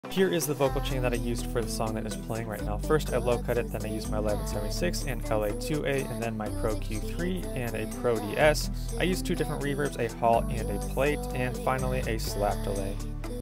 Here is the vocal chain that I used for the song that is playing right now. First I low cut it, then I used my 1176 and LA2A, and then my Pro Q3 and a Pro DS. I used two different reverbs, a Hall and a Plate, and finally a slap delay.